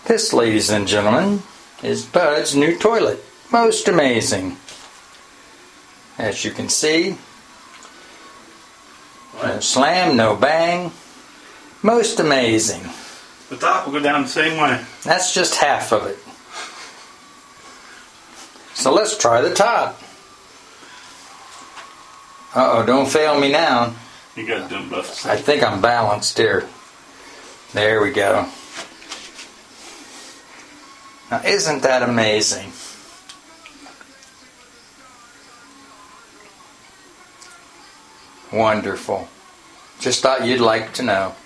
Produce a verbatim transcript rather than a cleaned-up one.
This, ladies and gentlemen, is Bud's new toilet. Most amazing. As you can see, no slam, no bang. Most amazing. The top will go down the same way. That's just half of it. So let's try the top. Uh-oh, don't fail me now. You got dumb buffs. I think I'm balanced here. There we go. Now, isn't that amazing? Wonderful. Just thought you'd like to know.